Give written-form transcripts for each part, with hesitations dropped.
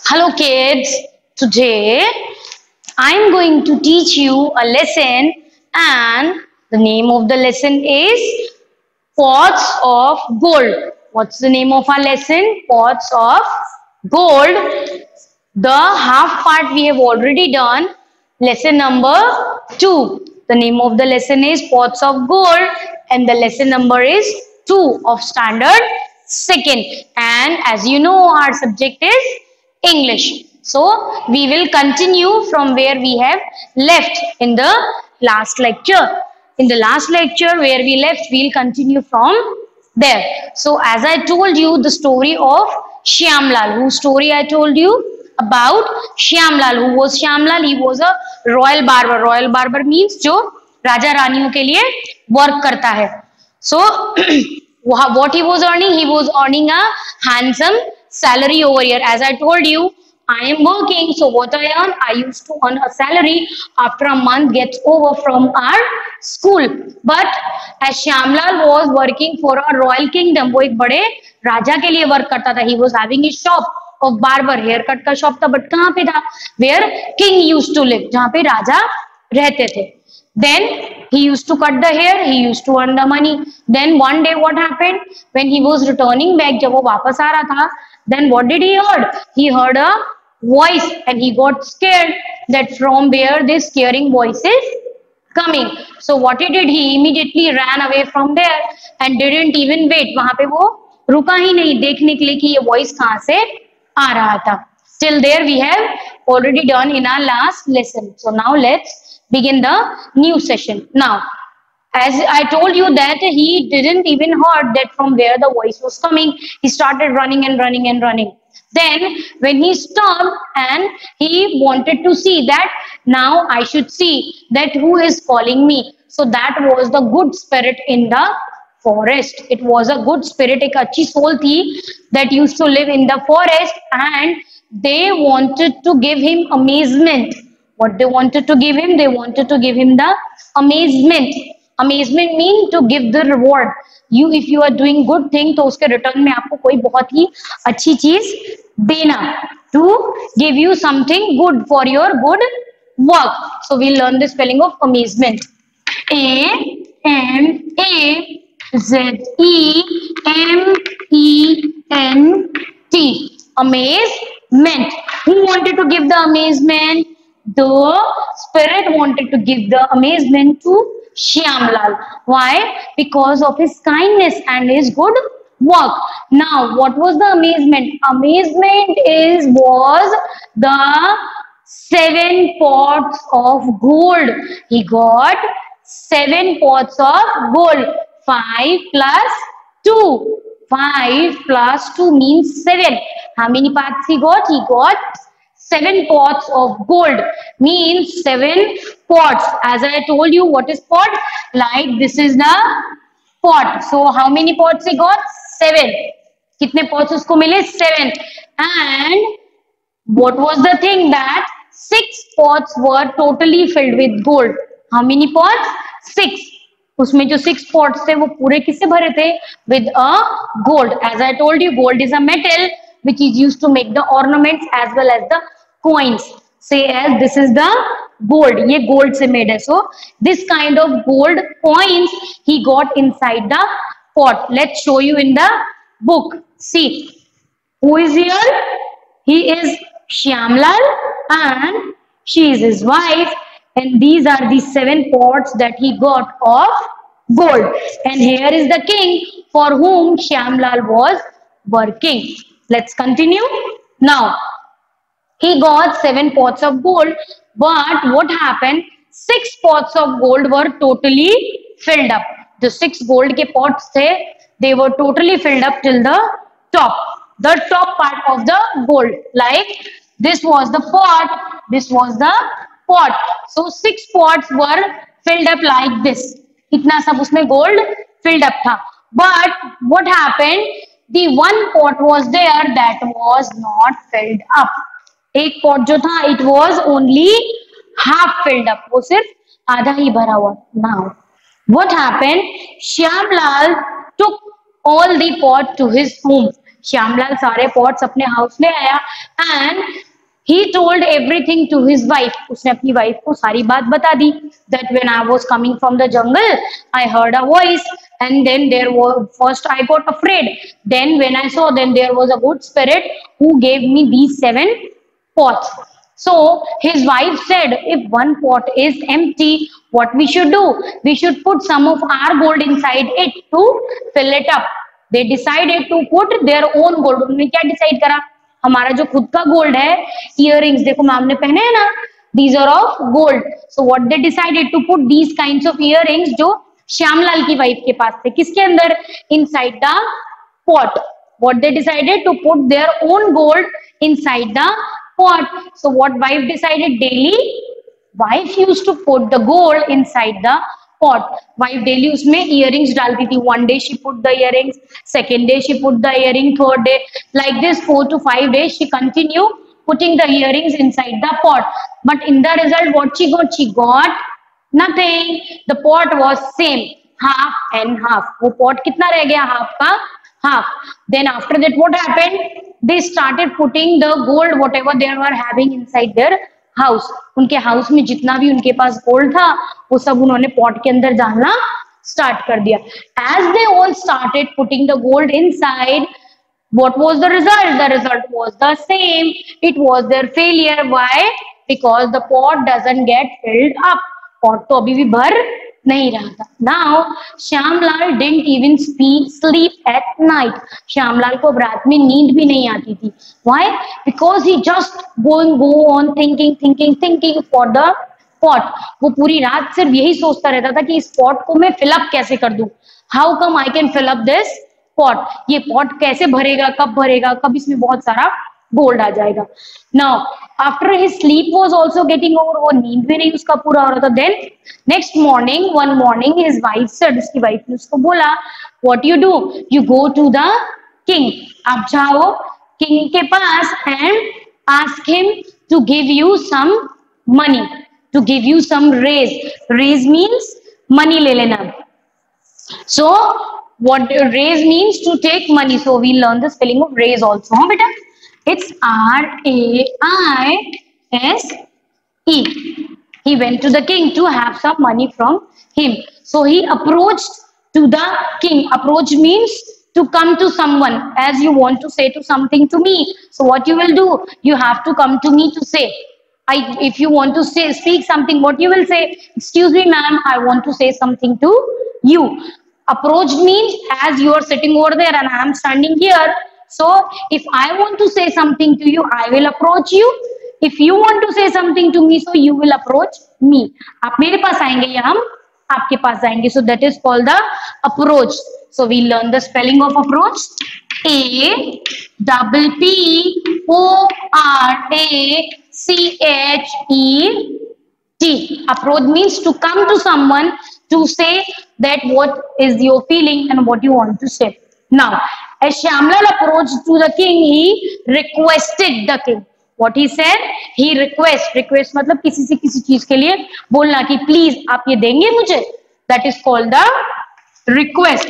Hello kids, today I am going to teach you a lesson and the name of the lesson is Pots of Gold. What's the name of our lesson? Pots of Gold. The half part we have already done. Lesson number 2. The name of the lesson is Pots of Gold and the lesson number is 2 of standard 2nd. And as you know, our subject is English. So we will continue from where we have left in the last lecture. In the last lecture where we left, we'll continue from there. So as I told you the story of Shyamlal, whose story I told you about Shyamlal. Who was Shyamlal? He was a royal barber. Royal barber means जो राजा रानियों के लिए work करता है. So what he was earning a handsome salary over here. As I told you, I am working, so what I earn, I used to earn a salary after a month gets over from our school. But as Shyamlal was working for a royal kingdom, वो एक बड़े राजा के लिए work करता था. He was having his shop of barber, hair cut का shop था, but कहाँ पे था? Where king used to live, जहाँ पे राजा रहते थे. Then he used to cut the hair, he used to earn the money. Then one day what happened? When he was returning back, जब वो वापस आ रहा था, then what did he heard? He heard a voice and he got scared that from where this scaring voice is coming. So what he did? He immediately ran away from there and didn't even wait. वहाँ पे वो रुका ही नहीं देखने के लिए कि ये voice कहाँ से आ रहा था. Till there we have already done in our last lesson. So now let's begin the new session. Now, as I told you that he didn't even heard that from where the voice was coming. He started running and running and running. Then when he stopped and he wanted to see that now I should see that who is calling me. So that was the good spirit in the forest. It was a good spirit, एक अच्छी soul थी that used to live in the forest and they wanted to give him amazement. What they wanted to give him? They wanted to give him the amazement. Amazement mean to give the reward. You if you are doing good thing तो उसके return में आपको कोई बहुत ही अच्छी चीज देना. To give you something good for your good work. So we'll learn the spelling of amazement. A-M-A-Z-E-M-E-N-T. Amazement. Who wanted to give the amazement? The spirit wanted to give the amazement to Shyamlal. Why? Because of his kindness and his good work. Now, what was the amazement? Amazement was the 7 pots of gold. He got 7 pots of gold. 5 plus 2. 5 plus 2 means 7. How many pots he got? He got 7 pots of gold. Means 7 pots. As I told you, what is pot? Like this is the pot. So how many pots he got? 7. कितने pots उसको मिले? 7. And what was the thing that 6 pots were totally filled with gold. How many pots? 6. उसमें जो 6 pots थे वो पूरे किससे भरे थे? With a gold. As I told you, gold is a metal which is used to make the ornaments as well as the coins. Say as this is the gold. ये gold से made है. So this kind of gold coins he got inside the pot. Let's show you in the book. See, who is here? He is Shyamlal and she is his wife. And these are the 7 pots that he got of gold. And here is the king for whom Shyamlal was working. Let's continue. Now, he got 7 pots of gold, but what happened? 6 pots of gold were totally filled up. The 6 gold ke pots the, they were totally filled up till the top. The top part of the gold. Like this was the pot, this was the pot. So 6 pots were filled up like this. Itna sab usme gold filled up tha. But what happened? The one pot was there that was not filled up. एक pot जो था, it was only half filled up. वो सिर्फ आधा ही भरा हुआ. Now, what happened? Shyamlal took all the pot to his home. Shyamlal सारे pots अपने हाउस ले आया and he told everything to his wife. उसने अपनी वाइफ को सारी बात बता दी that when I was coming from the jungle I heard a voice and then there was first I got afraid, then when I saw then there was a good spirit who gave me these 7 pots. So his wife said, if one pot is empty, what we should do? We should put some of our gold inside it to fill it up. They decided to put their own gold. उन्होंने क्या decide करा? हमारा जो खुद का gold है, earrings देखो ma'am ने पहने हैं ना, these are of gold. So what they decided to put these kinds of earrings जो श्यामलाल की वाइफ के पास थे, किसके अंदर? Inside the pot. What they decided to put their own gold inside the pot. So what wife decided? Daily wife used to put the gold inside the pot. Wife daily उसमें earrings डालती थी. One day she put the earrings, second day she put the earring, third day, like this 4 to 5 days she continue putting the earrings inside the pot. But in the result what she got? She got nothing. The pot was same, half and half. वो pot कितना रह गया? half का half. Then after that what happened? They started putting the gold whatever they were having inside their house. उनके house में जितना भी उनके पास गोल्ड था वो सब उन्होंने पॉट के अंदर डालना स्टार्ट कर दिया. As they all started putting the gold inside, what was the result? The result was the same. It was their failure. Why? Because the pot doesn't get filled up. pot तो अभी भी भर नहीं रहा था. Now Shyamlal didn't even sleep at night. Shyamlal को रात में नींद भी नहीं आती थी. Why? Because he just go on thinking for the pot. वो पूरी रात सिर्फ यही सोचता रहता था कि इस pot को मैं fill up कैसे कर दूं. How come I can fill up this pot? ये pot कैसे भरेगा, कब इसमें बहुत सारा गोल्ड आ जाएगा. Now after his sleep was also getting over, वो नींद भी नहीं उसका पूरा हो रहा था. Then next morning, one morning his wife said, उसकी वाइफ ने उसको बोला, what you do? You go to the king. आप जाओ king के पास and ask him to give you some money, to give you some raise. Raise means money ले लेना. So what raise means? To take money. So we learn the spelling of raise also, हाँ बेटा? It's R-A-I-S-E. He went to the king to have some money from him. So he approached to the king. Approach means to come to someone, as you want to say to something to me. So what you will do? You have to come to me to say. If you want to speak something, what you will say? Excuse me, ma'am, I want to say something to you. Approach means as you are sitting over there and I am standing here. So if I want to say something to you, I will approach you. If you want to say something to me, so you will approach me. आप मेरे पास आएंगे या हम आपके पास जाएंगे. So that is called the approach. So we learn the spelling of approach. A-P-P-O-R-A-C-H-E-T. Approach means to come to someone to say that what is your feeling and what you want to say. Now, as Shyamlal approached to the king, he requested the king. What he said? He request मतलब किसी से किसी चीज के लिए बोलना कि please आप ये देंगे मुझे. That is called the request.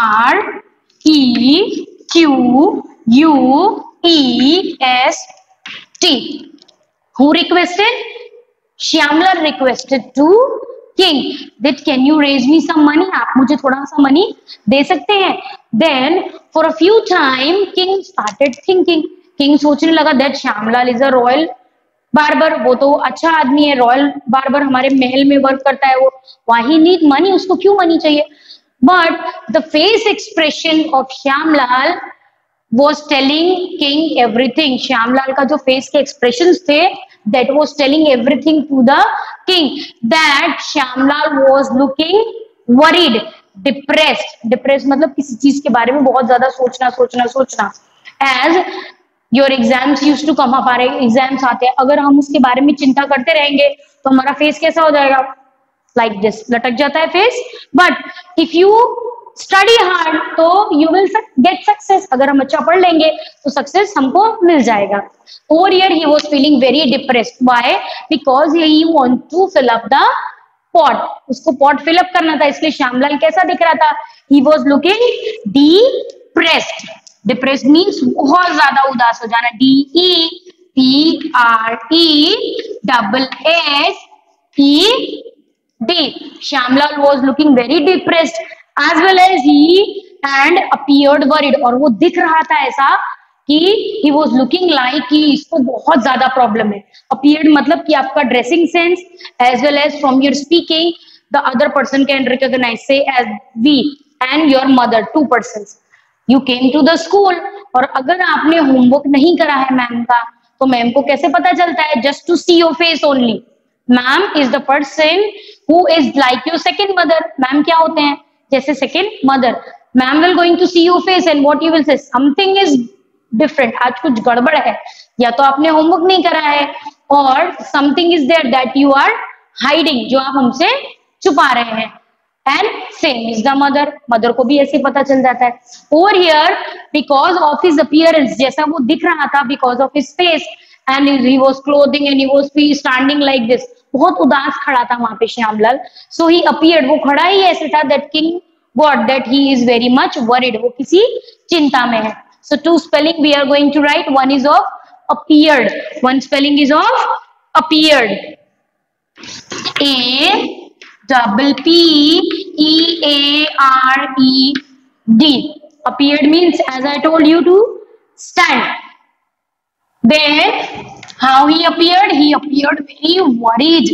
R-E-Q-U-E-S-T. Who requested? Shyamlal requested to king that can you raise me some money? आप मुझे थोड़ा सा मनी दे सकते हैं. Then for a few time king started thinking. King सोचने लगा that Shyamlal is a royal barber. वो तो अच्छा आदमी है, रॉयल बार्बर, हमारे महल में वर्क करता है वो. Why he need money? उसको क्यों मनी चाहिए? But the face expression of Shyamlal was telling king everything. Shyamlal का जो face के expressions थे, that was telling everything to the king. That Shyamlal was looking worried, depressed. Depressed मतलब किसी चीज के बारे में बहुत ज्यादा सोचना. As your exams used to come, हमारे एग्जाम्स आते हैं, अगर हम उसके बारे में चिंता करते रहेंगे तो हमारा फेस कैसा हो जाएगा? Like this, लटक जाता है face. But if you study hard तो you will get success. अगर हम अच्छा पढ़ लेंगे तो सक्सेस हमको मिल जाएगा. Over here he was feeling very depressed. Why? Because he want to fill up the pot. उसको pot fill up करना था, इसलिए श्यामलाल कैसा दिख रहा था? He was looking depressed. Depressed means बहुत ज्यादा उदास हो जाना, DEPRESSED. Shyamlal was looking very depressed as well as he and appeared worried. और वो दिख रहा था ऐसा कि he was looking like कि इसको बहुत ज्यादा प्रॉब्लम है. Appeared मतलब कि आपका dressing sense as well as from your speaking the other person can recognize, say as we and your mother, two persons. You came to the school. और अगर आपने होमवर्क नहीं करा है मैम का तो मैम को कैसे पता चलता है? Just to see your face only. Ma'am is the person who is like your second mother. Ma'am क्या होते हैं? जैसे second mother. Ma'am will going to see your face and what you will say, something is different, आज कुछ गड़बड़ है, या तो आपने होमवर्क नहीं करा है, और something is there that you are hiding, जो आप हमसे छुपा रहे हैं. And same is the mother. Mother को भी ऐसे पता चल जाता है. Over here because of his appearance, जैसा वो दिख रहा था, because of his face and he was clothing and he was standing like this, बहुत उदास खड़ा था वहां पे श्यामलाल. सो ही अपीयर्ड, वो खड़ा ही ऐसे था, that king got that he is very much worried, वो किसी चिंता में है. So two spelling we are going to write. One is of appeared, one spelling is of appeared, APPEARED. appeared means, as I told you, to stand. Then how he appeared? He appeared very worried,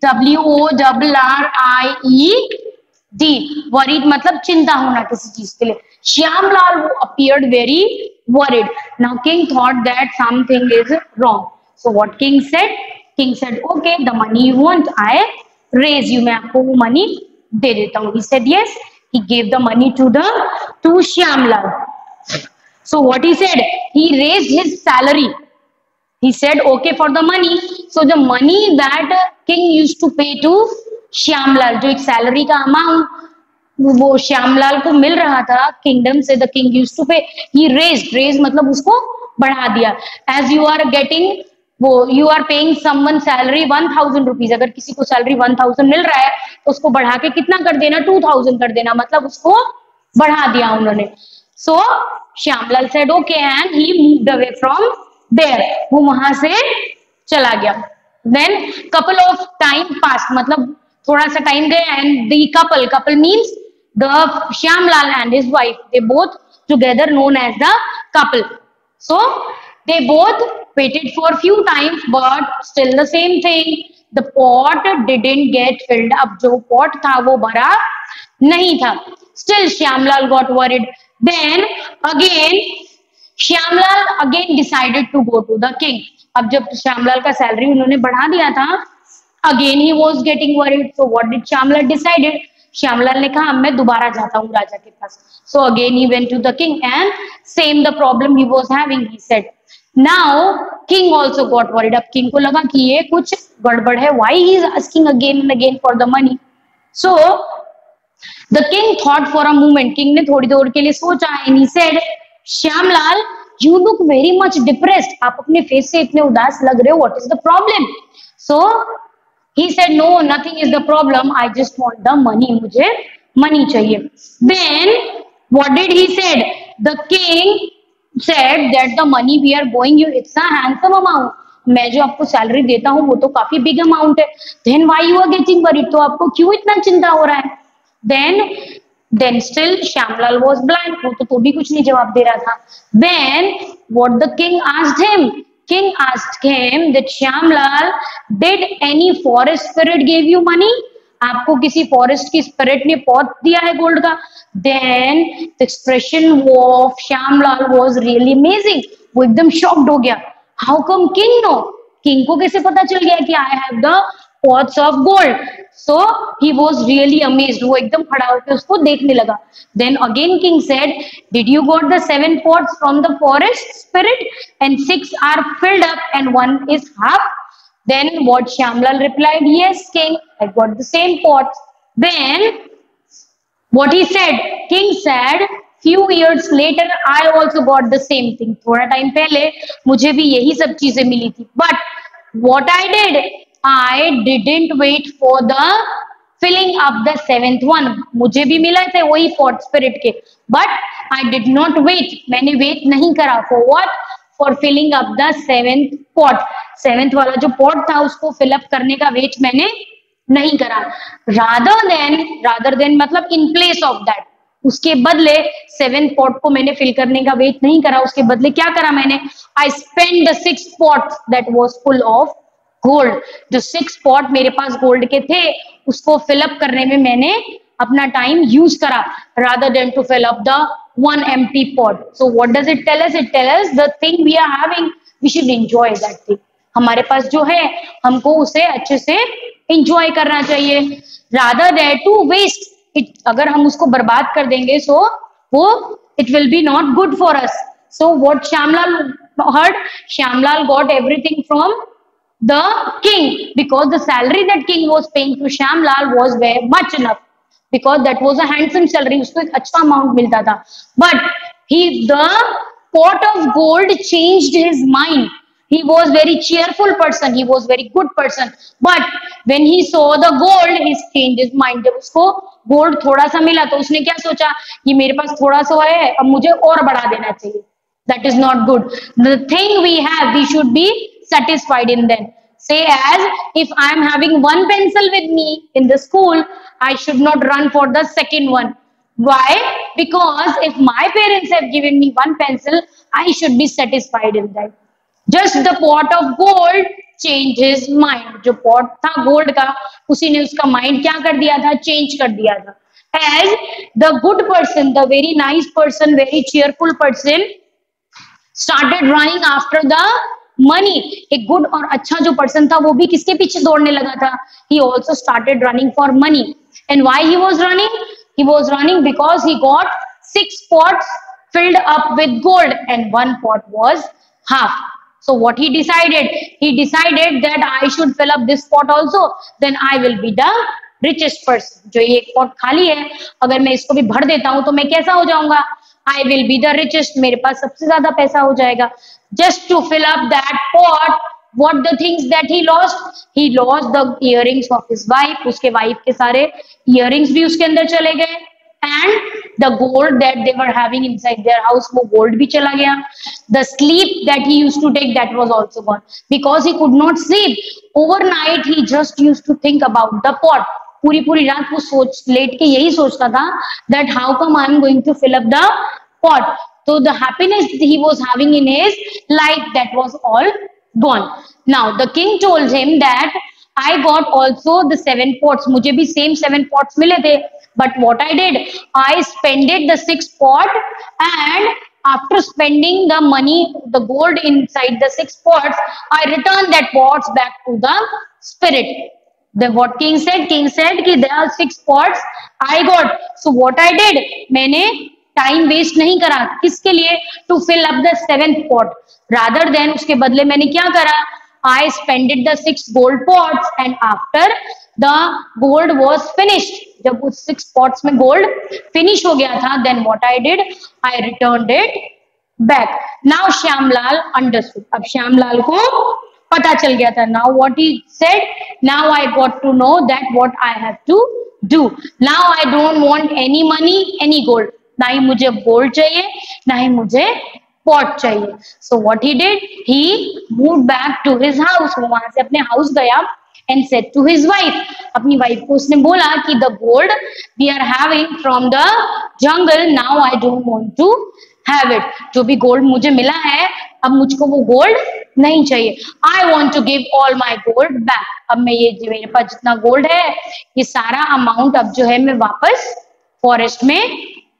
WORRIED. worried मतलब चिंता होना किसी चीज के लिए. Shyamlal appeared very worried. Now king thought that something is wrong. So what king said? King said, okay, the money you want, I raise you. मैं आपको वो money दे देता हूँ. He said yes. He gave the money to Shyamlal. So what he said? He raised his salary. He said okay for the money. So the money that king used to pay to Shyamlal, जो एक salary का amount वो श्यामलाल को मिल रहा था kingdom से, the king used to पे, ही raise मतलब उसको बढ़ा दिया. एज यू आर गेटिंग, वो you are paying someone salary 1000 rupees, अगर किसी को सैलरी 1000 मिल रहा है तो उसको बढ़ा के कितना कर देना? 2000 कर देना, मतलब उसको बढ़ा दिया उन्होंने. So Shyamlal said okay and he moved away from there, वो वहां से चला गया. Then couple of time pass, मतलब थोड़ा सा टाइम गया, and the couple means the Shyamlal and his wife, they both together known as the couple. So they both waited for few times, but still the same thing, the pot didn't get filled up. जो pot था वो भरा नहीं था. Still Shyamlal got worried. Then again Shyamlal again decided to go to the king. अब जब Shyamlal का salary उन्होंने बढ़ा दिया था, again he was getting worried. So what did Shyamlal decided? Shyamlal ने कहा मैं दोबारा जाता हूँ राजा के पास. So again he went to the king and same the problem he was having. He said now king also got worried. अब किंग को लगा कि ये कुछ गड़बड़ है. Why he is asking again and again for the money? So the king thought for a moment. King ने थोड़ी देर के लिए सोचा and he said Shyamlal you look very much depressed. आप अपने फेस से इतने उदास लग रहे हो. What is the problem? So he said no, nothing is the problem, I just want the money. मुझे money चाहिए. Then what did he said? The king said that the money we are going you, it's a handsome amount. मैं जो आपको salary देता हूँ वो तो काफी बिग अमाउंट है. Then why you are getting worried? तो आपको क्यों इतना चिंता हो रहा है? Then still Shyamlal was blank. वो तो भी कुछ नहीं जवाब दे रहा था. Then what the king asked him? King asked him that Shyamlal, did any forest spirit gave you money? आपको किसी फॉरेस्ट की स्पिरिट ने पॉट दिया है गोल्ड का? Then the expression of Shyamlal was really amazing. वो एकदम शॉक्ड हो गया. How come king know? King को कैसे पता चल गया कि I have the pots of gold? So he was really amazed. वो एकदम खड़ा होकर उसको देखने लगा. Then again king said, did you got the 7 pots from the forest spirit and 6 are filled up and 1 is half? Then what Shyamlal replied, yes king, I got the same pots. Then what he said? King said, few years later I also got the same thing. थोड़ा time पहले मुझे भी यही सब चीजें मिली थी. But what I did, I didn't wait for the filling up the 7th one. मुझे भी मिला थे वही pot spirit के, but I did not wait. मैंने wait नहीं करा. For what? For filling up the 7th pot. 7th वाला जो pot था उसको fill up करने का wait मैंने नहीं करा. Rather than मतलब in place of that. उसके बदले 7th pot को मैंने fill करने का wait नहीं करा. उसके बदले क्या करा मैंने? I spent the 6th pot that was full of gold. जो 6 पॉट मेरे पास गोल्ड के थे उसको फिलअप करने में मैंने अपना टाइम यूज करा rather than to fill up the one empty pot. So what does it tell us? It tells us the thing we are having, we should enjoy that thing. हमारे पास जो है हमको उसे अच्छे से enjoy करना चाहिए rather than to waste it. अगर हम उसको बर्बाद कर देंगे so वो it will be not good for us. So what Shyamlal heard? Shyamlal got everything from the king because the salary that king was paying to Shyamlal was very much enough because that was a handsome salary. उसको एक अच्छा amount मिलता था. But the pot of gold changed his mind. He was very cheerful person. He was very good person. But when he saw the gold, he changed his mind. जब उसको gold थोड़ा सा मिला तो उसने क्या सोचा? ये मेरे पास थोड़ा सा है, अब मुझे और बढ़ा देना चाहिए. That is not good. The thing we have, we should be satisfied in them. Say as if I am having one pencil with me in the school, I should not run for the second one. Why? Because if my parents have given me one pencil, I should be satisfied in that. Just the pot of gold changed his mind. जो pot था gold का, उसी ने उसका mind क्या कर दिया था? Change कर दिया था. As the good person, the very nice person, very cheerful person, started running after the money. एक good और अच्छा जो person था वो भी किसके पीछे दौड़ने लगा था? He also started running for money. And why he was running? He was running because he got 6 pots filled up with gold and 1 pot was half. So what he decided? He decided that I should fill up this pot also. Then I will be the richest person. जो ये एक pot खाली है, अगर मैं इसको भी भर देता हूँ तो मैं कैसा हो जाऊंगा? I will be the richest. मेरे पास सबसे ज्यादा पैसा हो जाएगा. Just to fill up that pot, what the things that he lost? He lost the earrings of his wife. उसके wife के सारे earrings भी उसके अंदर चले गए. And the gold that they were having inside their house, वो gold भी चला गया. The sleep that he used to take, that was also gone. Because he could not sleep. Overnight, he just used to think about the pot. पूरी रात वो late के यही सोचता था that how come I am going to fill up the pot. So the happiness he was having in his life, that was all gone. Now the king told him that I got also the 7 pots. मुझे भी same 7 pots मिले थे. But what I did, I spended the 6 pot, and after spending the money, the gold inside the 6 pots, I returned that pots back to the spirit. Then what king said? King said कि there are 6 pots I got. So what I did? मैंने time waste नहीं करा. किसके लिए? To fill up the 7th pot. Rather than उसके बदले मैंने क्या करा? I spended the 6 gold pots, and after the gold was finished, जब उस 6 pots में gold finish हो गया था, then what I did? I returned it back. Now Shyamlal understood. अब श्यामलाल को पता चल गया था. Now what he said? Now I got to know that what I have to do. Now I don't want any money, any gold. ना ही मुझे gold चाहिए, ना ही मुझे pot चाहिए. So what he did? He moved back to his house. वो वहां से अपने house गया and said to his wife. अपनी wife को उसने बोला कि the gold we are having from the jungle, now I don't want to have it. जो भी gold मुझे मिला है, अब मुझको वो gold नहीं चाहिए. I want to give all my gold back. अब मैं ये मेरे पास जितना gold है, ये सारा amount अब जो है मैं वापस forest में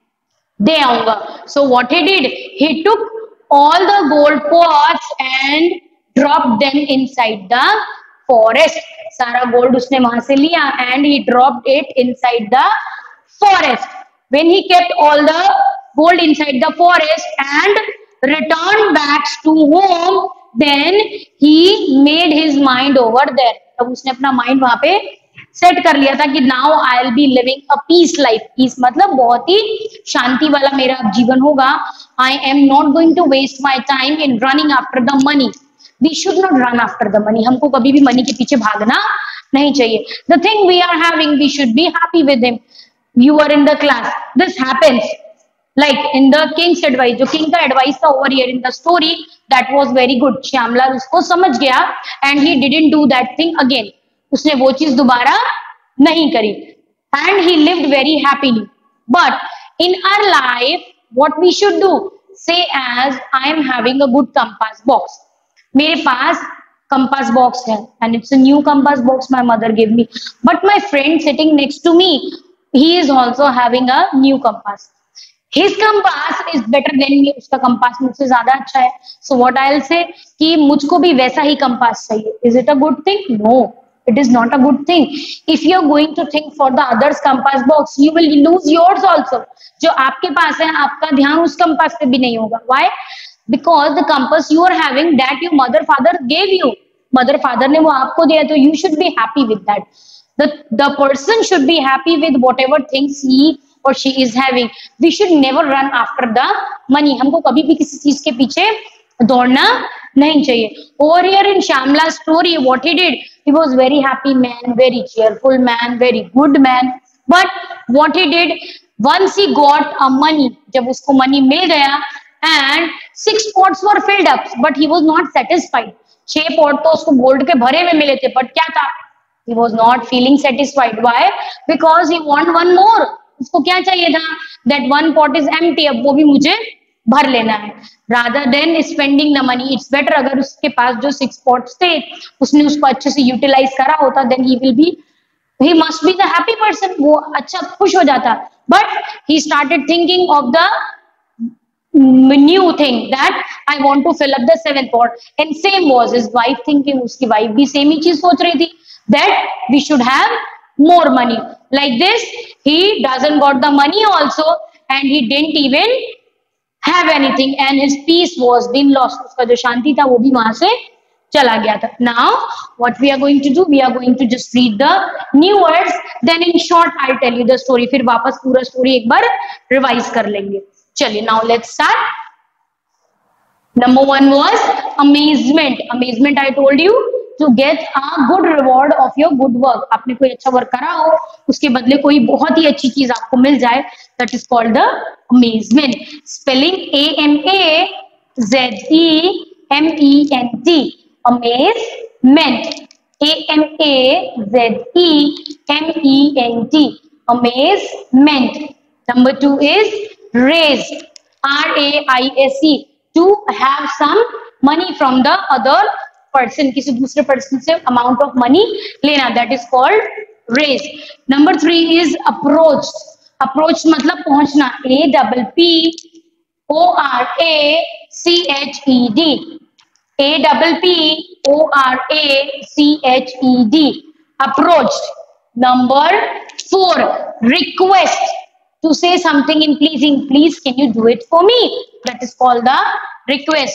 दे आऊंगा. So what he did? He took all the gold pots and dropped them inside the forest. सारा gold उसने वहां से लिया and he dropped it inside the forest. When he kept all the gold inside the forest and returned back to home, then he made his mind over there. तब उसने अपना mind वहां पे सेट कर लिया था कि now I will be living a peace life. Peace मतलब बहुत ही शांति वाला मेरा जीवन होगा. I am not going to waste my time in running after the money. We should not run after the money. हमको कभी भी मनी के पीछे भागना नहीं चाहिए. The thing we are having, we should be happy with him. You are in the class, this happens. Like in the king's advice, जो king का advice था over here in the story, that was very good. Shyamlal उसको समझ गया and he didn't do that thing again. उसने वो चीज दोबारा नहीं करी and he lived very happily. But in our life, what we should do? Say as I am having a good compass box. मेरे पास compass box है and it's a new compass box my mother gave me. But my friend sitting next to me, he is also having a new compass. His compass is better than me. उसका compass मुझसे ज्यादा अच्छा है. So what I'll say कि मुझको भी वैसा ही compass चाहिए. Is it a good thing? No, it is not a good thing. If you are going to think for the others compass box, you will lose yours also. जो आपके पास है, आपका ध्यान उस compass पे भी नहीं होगा. Why? Because the compass you are having that your mother father gave you. Mother father ने वो आपको दिया, तो you should be happy with that. The person should be happy with whatever things he or she is having. We should never run after the money. हमको कभी भी किसी चीज के पीछे दौड़ना नहीं चाहिए. Over here in Shyamla's story, what he did, he was very happy man, very cheerful man, very good man. But what he did, once he got a money, जब उसको money मिल गया, and 6 pots were filled up, but he was not satisfied. 6 pot तो उसको gold के भरे हुए मिले थे, but क्या था? He was not feeling satisfied. Why? Because he want one more. उसको क्या चाहिए था? That one pot is empty. अब वो भी मुझे भर लेना है. Rather than spending the money, it's better अगर उसके पास जो 6 pots थे, उसने उसको अच्छे से utilize करा होता, then he must be the happy person. वो अच्छा खुश हो जाता. But he started thinking of the new thing that I want to fill up the 7th pot. And same was his wife thinking. उसकी wife भी same ही चीज सोच रही थी, that we should have more money. Like this, he doesn't got the money also, and he didn't even have anything, and his peace was been lost. उसका जो शांति था वो भी वहां से चला गया था. Now what we are going to do, we are going to just read the new words, then in short I'll tell you the story. फिर वापस पूरा story एक बार revise कर लेंगे. चलिए, now let's start. Number 1 was amazement. Amazement, I told you, to get a good reward of your good work. आपने कोई अच्छा वर्क करा हो, उसके बदले कोई बहुत ही अच्छी चीज आपको मिल जाए, that is called the amazement. Spelling AMAZEMENT. Amazement. AMAZEMENT. Amazement. Number 2 is raise. RAISE. To have some money from the other person, किसी दूसरे person से amount of money लेना, that is called raise. Number 3 is approach. Approach मतलब पहुंचना. APPORACHED. Approached. Number 4, request. To say something in pleasing. Please, can you do it for me? That is called the request.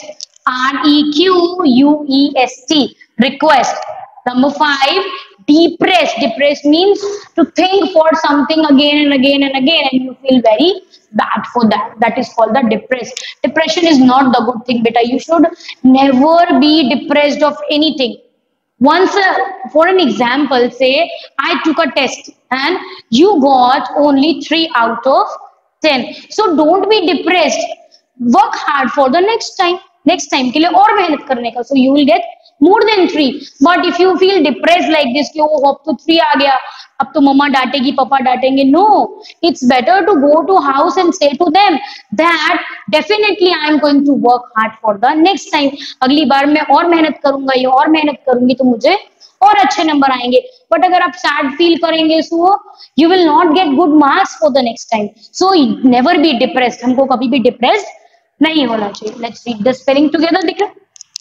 REQUEST. Request. Number 5, depress. Depress means to think for something again and again and again, and you feel very bad for that. That is called the depress. Depression is not the good thing, beta. You should never be depressed of anything. Once, for an example, say I took a test and you got only 3 out of 10. So don't be depressed. Work hard for the next time. Next time के लिए और मेहनत करने का. So you will get more than 3. But if you feel depressed like this, कि वो अब तो 3 आ गया, अब तो मम्मा डांटेगी, पापा डांटेंगे. No, it's better to go to house and say to them that definitely I am going to work hard for the next time. अगली बार मैं और मेहनत करूंगा, ये और मेहनत करूंगी तो मुझे और अच्छे नंबर आएंगे. बट अगर आप सैड फील करेंगे, so you will not get good marks for the next time. So never be depressed. हमको कभी भी depressed नहीं होना चाहिए. Let's read the spelling together. दिख रहा?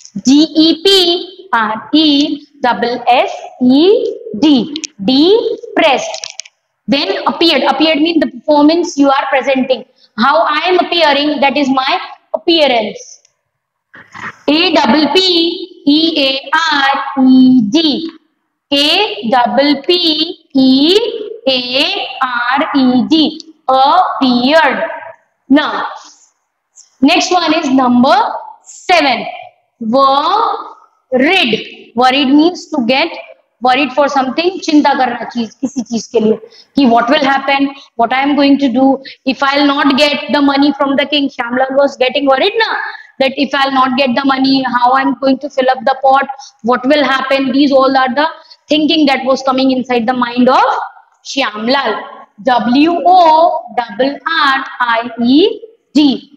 DEPRESSED. Depressed. Then appeared. Appeared means the performance you are presenting. How I am appearing, that is my appearance. APPEARED. APPEARED. Appeared. Now, next one is number 7. Worried. Worried means to get worried for something, चिंता करना चीज किसी चीज के लिए कि what will happen, what I am going to do if I'll not get the money from the king. Shyamlal was getting worried na, that if I'll not get the money, how I'm going to fill up the pot, what will happen. These all are the thinking that was coming inside the mind of Shyamlal. WORRIED.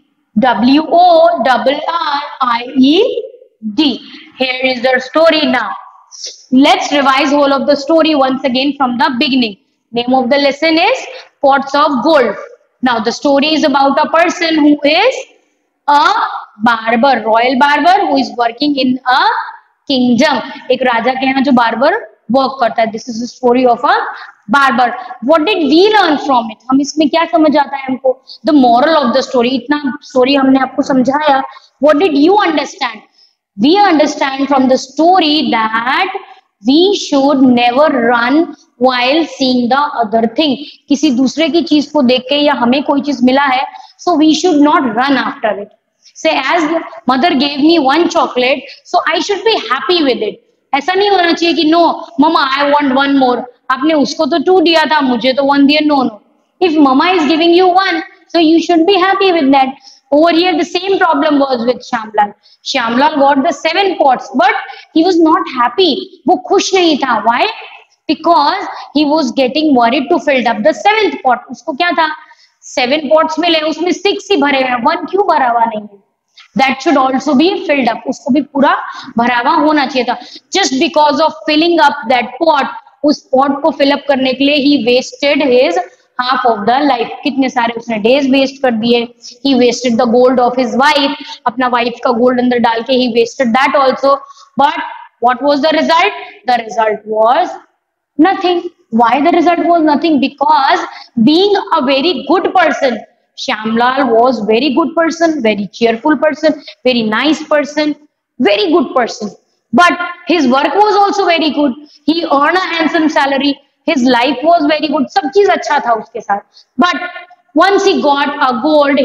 WORRIED. Here is the story now. Let's revise whole of the story once again from the beginning. Name of the lesson is Pots of Gold. Now the story is about a person who is a barber, royal barber who is working in a kingdom. एक राजा के यहाँ जो barber work करता है. This is the story of a barber. What did we learn from it? हम इसमें क्या समझ आता है हमको? The moral of the story. इतना story हमने आपको समझाया. What did you understand? We understand from the story that we should never run while seeing the other thing. किसी दूसरे की चीज को देख के या हमें कोई चीज मिला है, so we should not run after it. Say as mother gave me one chocolate, so I should be happy with it. ऐसा नहीं होना चाहिए कि no, mama I want one more. आपने उसको तो 2 दिया था, मुझे तो 1 दिया. No, no. If mama is giving you 1, so you should be happy with that. Over here, the same problem was with Shyamlal. Shyamlal got the 7 pots, but he was not happy. वो खुश नहीं था. Why? Because he was getting worried to fill up the 7th pot. उसको क्या था? 7 pots मिले, उसमें 6 ही भरे हैं. 1 क्यों भरा हुआ नहीं है? That should also be filled up. उसको भी पूरा भरा हुआ होना चाहिए था. Just because of filling up that pot, उस pot को fill up करने के लिए he wasted his half of the life. कितने सारे उसने days waste कर दिए. He wasted the gold of his wife. अपना wife का gold अंदर डाल के he wasted that also. But what was the result? The result was nothing. Why the result was nothing? Because being a very good person, Shyamlal was very good person, very cheerful person, very nice person, very good person. But his work was also very good. He earned a handsome salary. His life was very good. सब चीज अच्छा था उसके साथ. But once he got a gold,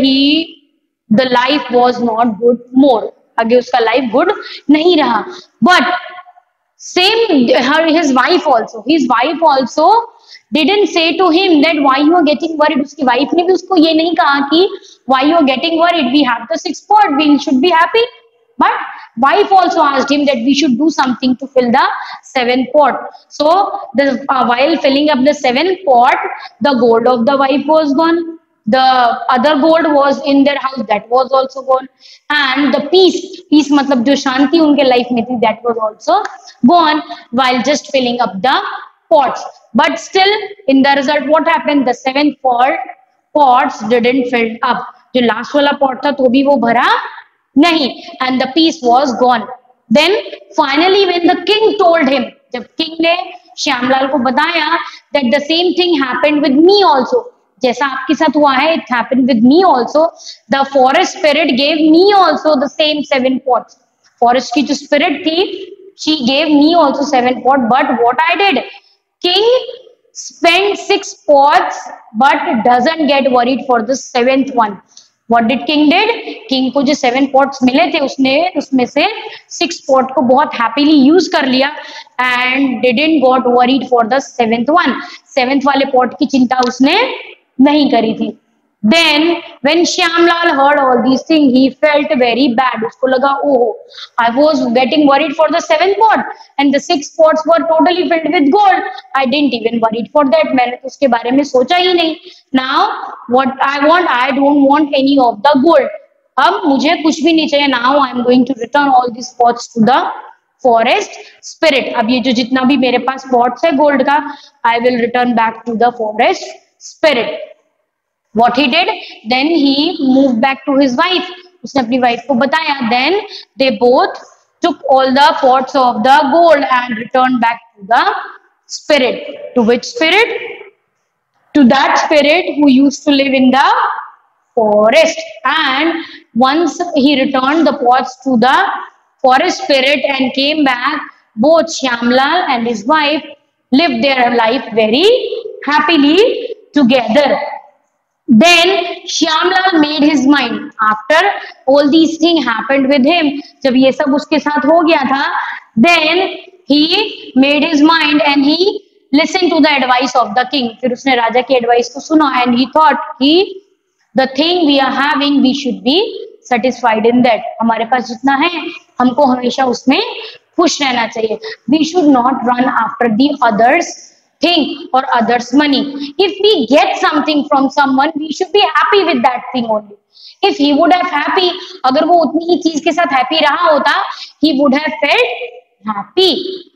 the life was not good more. आगे उसका life good नहीं रहा. But same his wife also didn't say to him that why you are getting worried. उसकी wife ने भी उसको ये नहीं कहा कि why you are getting worried. We have the 6th pot. We should be happy. But wife also asked him that we should do something to fill the 7th pot. So while filling up the 7th pot, the gold of the wife was gone. The other gold was in their house, that was also gone. And the peace मतलब जो शांति उनके life में थी, that was also gone while just filling up the pots. But still, in the result, what happened? The 7th pots didn't fill up. जो last वाला pot था, तो भी वो भरा नहीं. And the peace was gone. Then finally, when the king told him, जब king ने श्यामलाल को बताया that the same thing happened with me also. जैसा आपके साथ हुआ है, it happened with me also. The forest spirit gave me also the same 7 pots. Forest की जो spirit थी, she gave me also 7 pots. But what I did, king spent 6 pots, but doesn't get worried for the 7th one. What did king did? King को जो 7 pots मिले थे, उसने उसमें से 6 pot को बहुत happily use कर लिया and didn't got worried for the 7th one. 7th वाले pot की चिंता उसने नहीं करी थी. Then when Shyamlal heard all these things, he felt very bad. उसको लगा, oh, I was getting worried for the 7th pot and the 6 pots were totally filled with gold. I didn't even worried for that. मैंने तो उसके बारे में सोचा ही नहीं. Now what I want, I don't want any of the gold. अब मुझे कुछ भी नहीं चाहिए. Now I am going to return all these pots to the forest spirit. अब ये जो जितना भी मेरे पास pots है gold का, I will return back to the forest spirit. What he did, then he moved back to his wife. उसने अपनी wife को बताया. Then they both took all the pots of the gold and returned back to the spirit. To which spirit? To that spirit who used to live in the forest. And once he returned the pots to the forest spirit and came back, both Shyamlal and his wife lived their life very happily together. Then Shyamlal made his mind. After all these things happened with him, जब ये सब उसके साथ हो गया था, then he made his mind and he listened to the advice of the king. फिर उसने राजा की एडवाइस को सुना and he thought कि the thing we are having we should be satisfied in that. हमारे पास जितना है हमको हमेशा उसमें खुश रहना चाहिए. We should not run after the others thing or others money. If we get something from someone, we should be happy with that thing only. If he would have happy, अगर वो उतनी ही चीज के साथ happy रहा होता, he would have felt happy.